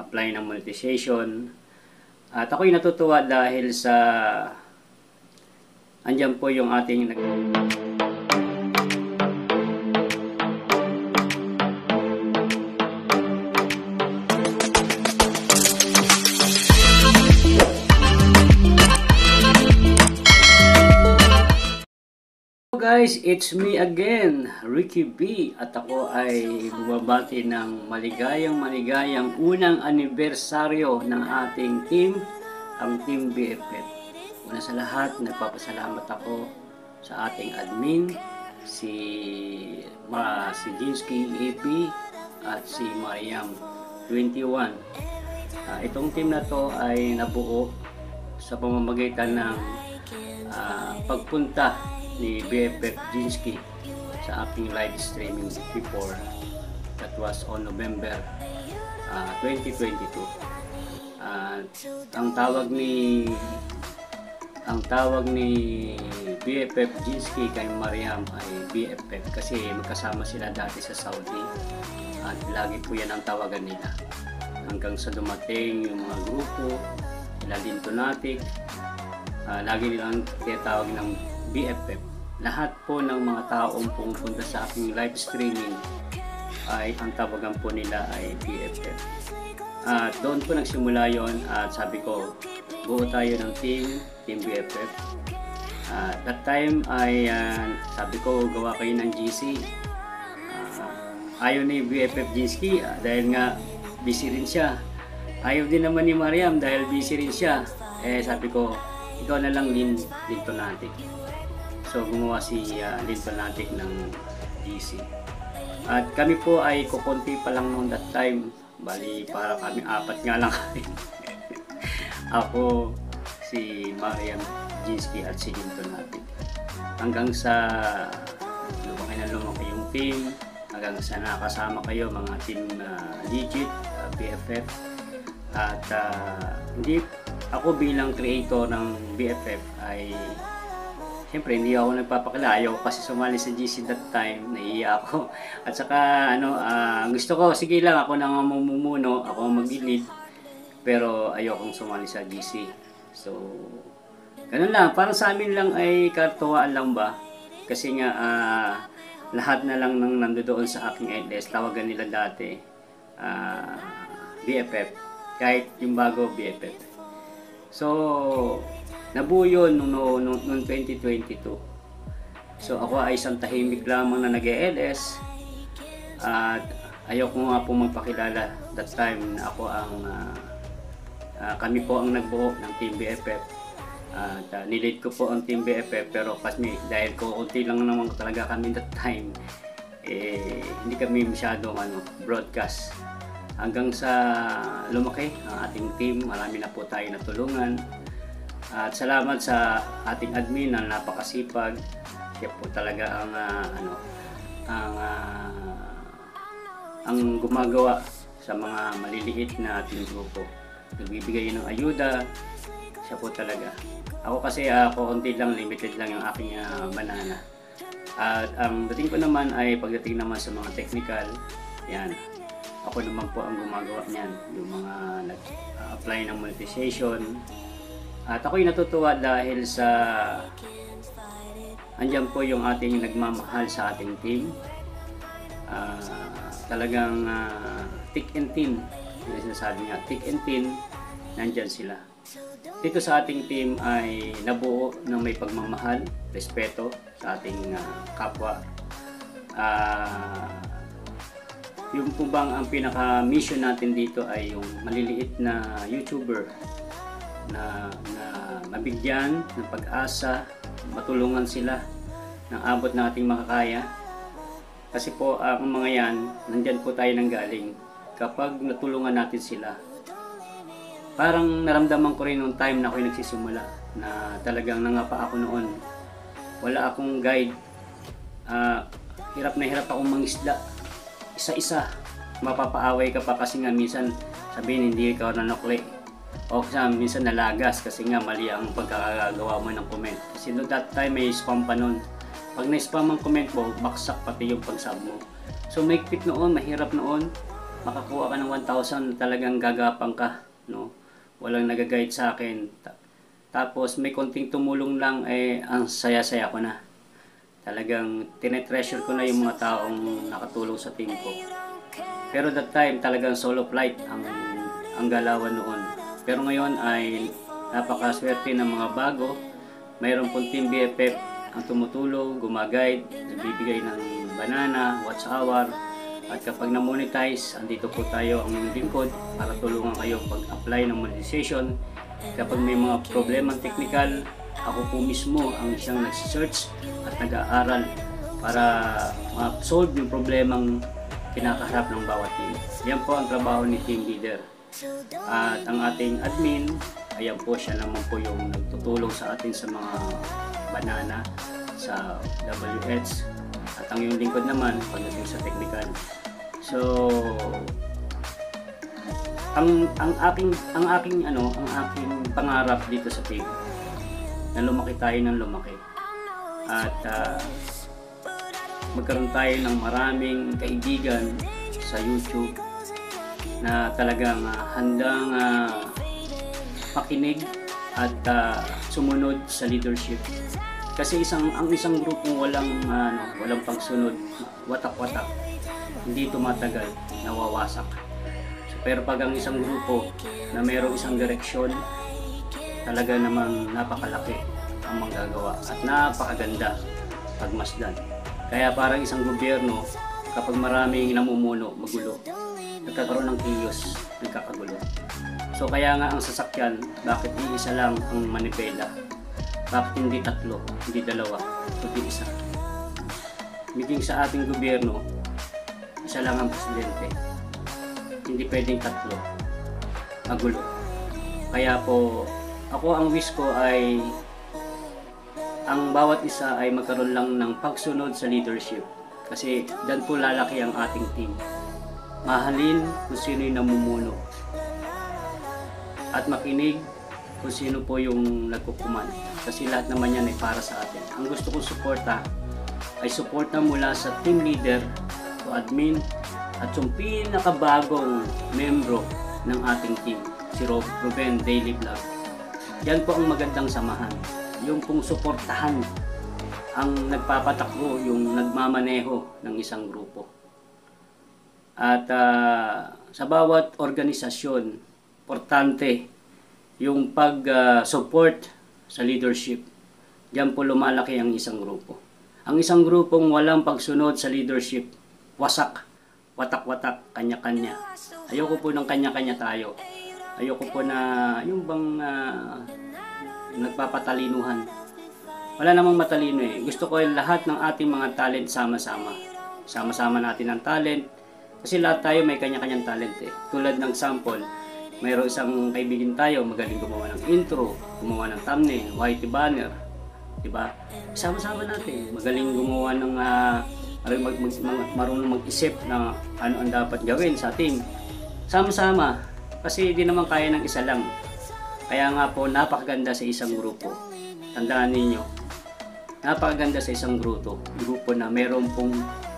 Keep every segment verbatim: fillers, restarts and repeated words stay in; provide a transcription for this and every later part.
apply ng monetization. At ako'y natutuwa dahil sa andyan po yung ating nag guys, it's me again, Ricky B. At ako ay bumabati ng maligayang maligayang unang anibersaryo ng ating team, ang Team B F F. Una sa lahat, nagpapasalamat ako sa ating admin, si Ma, si Jinsky A P at si Mariam twenty-one. Uh, itong team na to ay nabuo sa pamamagitan ng uh, pagpunta ni B F F Jinsky sa aking live streaming before, that was on November uh, twenty twenty-two. Uh, ang tawag ni ang tawag ni B F F Jinsky kay Mariam ay B F F kasi magkasama sila dati sa Saudi at lagi po yan ang tawagan nila hanggang sa dumating yung mga grupo nila Lintonatic, uh, lagi nilang tinatawag ng B F F. Lahat po ng mga taong pumupunta sa aking live streaming ay ang tawagan po nila ay B F F. At doon po nagsimula yon at sabi ko, buo tayo ng team, Team B F F. At that time ay uh, sabi ko, gawa kayo ng G C. Uh, ayaw ni B F F Jinsky uh, dahil nga busy rin siya. Ayaw din naman ni Mariam dahil busy rin siya. Eh sabi ko, ikaw na lang Lin Lintonatic. So gumawa si uh, Lintonatic ng G C. At kami po ay kukunti pa lang noon that time. Bali para kami apat nga lang kami. Ako, si Mariam Jinsky at si Lintonatic. Hanggang sa lumaki na lumaki yung team. Hanggang sa nakasama kayo mga team uh, legit, uh, B F F. At uh, hindi ako bilang creator ng B F F ay siyempre hindi ako nagpapakila, ayaw kasi sumali sa G C that time, naiiya ako. At saka ano, uh, gusto ko, sige lang ako nang mamumuno, ako mag-lead, pero ayokong sumali sa G C. So, ganun lang, parang sa amin lang ay katuwaan lang ba? Kasi nga, uh, lahat na lang nang nandoon sa aking L S, tawagan nila dati, uh, B F F, kahit yung bago B F F. So, nabuo yun noong, noong, noong twenty twenty-two. So ako ay isang tahimik lamang na nag-E L S at ayoko nga po magpakilala that time na ako ang uh, uh, kami po ang nagbuo ng Team B F F at uh, nilid ko po ang Team B F F, pero kasi dahil ko kunti lang naman talaga kami that time, eh, hindi kami masyadong ano, broadcast hanggang sa lumaki ang ating team. Marami na po tayo natulungan. At salamat sa ating admin na napakasipag. Siya po talaga ang uh, ano ang uh, ang gumagawa sa mga maliliit na ating grupo. Nagbibigay ng ayuda. Siya po talaga. Ako kasi uh, konti lang, limited lang yung aking uh, banana. At ang um, dating ko naman ay pagdating naman sa mga technical, yan. Ako naman po ang gumagawa niyan, yung mga nag-apply uh, ng monetization. At ako'y natutuwa dahil sa andyan po yung ating nagmamahal sa ating team. Uh, talagang uh, thick and thin, yung sinasabi nga, thick and thin, nandyan sila. Dito sa ating team ay nabuo ng may pagmamahal, respeto sa ating uh, kapwa. Uh, yung po bang ang pinaka-mission natin dito ay yung maliliit na YouTuber na, na mabigyan ng pag-asa, matulungan sila ng abot na ating makakaya. Kasi po ang mga yan, nandyan po tayo nang galing. Kapag natulungan natin sila, parang naramdaman ko rin nung time na ako'y nagsisimula na talagang nangapa ako noon. Wala akong guide. Uh, hirap na hirap akong mangisda. Isa-isa. Mapapaaway ka pa kasi nga minsan sabihin hindi ka nanukli. O kasi minsan nalagas kasi nga mali ang pagkakagawa mo ng comment. Kasi no that time may spam pa nun. Pag na-spam ang comment mo, baksak pati yung pagsub mo. So maigpit noon, mahirap noon. makakuha ka ng one thousand, talagang gagapang ka, no? Walang nag-guide sa akin. Tapos may konting tumulong lang, eh ang saya-saya ko na. Talagang tinetreasure ko na yung mga taong nakatulong sa team ko. Pero that time talagang solo flight ang ang galawan noon. Pero ngayon ay napakaswerte ng mga bago. Mayroon pong team B F F ang tumutulong, gumaguide, nagbibigay ng banana, watch hour. At kapag na-monetize, andito po tayo ang inyong lingkod para tulungan kayo pag-apply ng monetization. Kapag may mga problemang technical, ako po mismo ang siyang nag-search at nag-aaral para ma-solve yung problemang kinakaharap ng bawat team. Yan po ang trabaho ni team leader. At ang ating admin, ayan po, siya naman po yung nagtutulong sa atin sa mga banana, sa W H. At ang yung lingkod naman, pagdating sa technical. So, ang ang aking ang aking ano, ang aking pangarap dito sa team na lumaki tayo ng lumaki. At uh, magkaroon tayo ng maraming kaibigan sa YouTube na talagang uh, handang uh, makinig at uh, sumunod sa leadership. Kasi isang ang isang grupong walang uh, ano, walang pagsunod, watak-watak, hindi tumatagal, nawawasak. So, pero pag ang isang grupo na mayroong isang direksyon, talaga namang napakalaki ang manggagawa at napakaganda pagmasdan. Kaya parang isang gobyerno, kapag maraming namumuno, magulo, nagkakaroon ng chaos, nagkakagulo. So kaya nga ang sasakyan, bakit iisa lang ang manipela? Bakit hindi tatlo, hindi dalawa, kundi isa? Maging sa ating gobyerno, isa lang ang presidente. Hindi pwedeng tatlo. Magulo. Kaya po, ako ang wish ko ay ang bawat isa ay magkaroon lang ng pagsunod sa leadership. Kasi dyan po lalaki ang ating team. Mahalin kung sino yung namumuno. At makinig kung sino po yung nagkukuman. Kasi lahat naman yan ay para sa atin. Ang gusto kong suporta ay suporta mula sa team leader, to admin, at yung pinakabagong membro ng ating team, si Ruben Daily Vlog. Yan po ang magandang samahan. Yung pong suportahan ang nagpapatakbo, yung nagmamaneho ng isang grupo. At uh, sa bawat organisasyon, importante yung pag-support uh, sa leadership. Diyan po lumalaki ang isang grupo. Ang isang grupong walang pagsunod sa leadership, wasak, watak-watak, kanya-kanya. Ayoko po ng kanya-kanya tayo. Ayoko po na yung bang uh, nagpapatalinuhan. Wala namang matalino eh. Gusto ko yung lahat ng ating mga talent sama-sama. Sama-sama natin ang talent. Kasi lahat tayo may kanya-kanyang talent eh. Tulad ng sample, mayroong isang kaibigan tayo, magaling gumawa ng intro, gumawa ng thumbnail, white banner. Diba? Sama-sama natin. Magaling gumawa ng uh, mag, mag, mag, marunong mag-isip na ano ang dapat gawin sa team. Sama-sama. Kasi di naman kaya ng isa lang. Kaya nga po, napakaganda sa isang grupo. Tandaan ninyo, napakaganda sa isang grupo, grupo na meron pong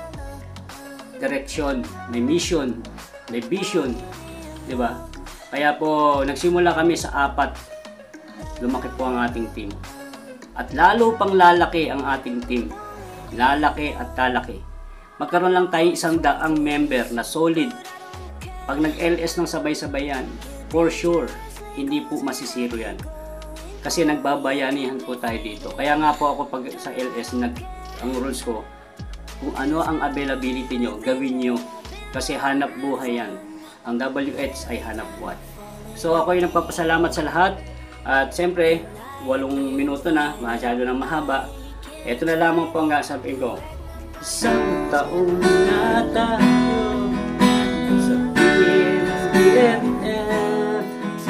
direction, may mission, may vision, di ba? Kaya po, nagsimula kami sa apat, lumaki po ang ating team. At lalo pang lalaki ang ating team, lalaki at talaki. Magkaroon lang tayo isang daang member na solid. Pag nag-L S ng sabay-sabayan, for sure, hindi po masisiro yan. Kasi nagbabayanihan po tayo dito. Kaya nga po ako pag sa L S, nag, ang rules ko, kung ano ang availability nyo, gawin nyo. Kasi hanap buhay yan. Ang W H ay hanap buhay. So ako ay nagpapasalamat sa lahat. At siyempre, walong minuto na, masyado na mahaba. Ito na lamang po ang sabihin ko. Isang taon na tayo sa Team B F F.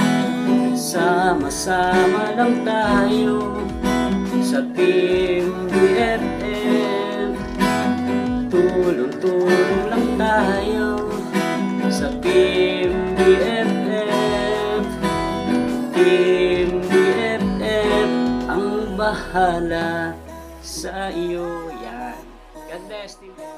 Sama-sama lang tayo sa Team B F F. Tulong-tulong lang tayo sa Team B F F. Team B F F ang bahala sa iyo. Yan. God bless, Team B F F.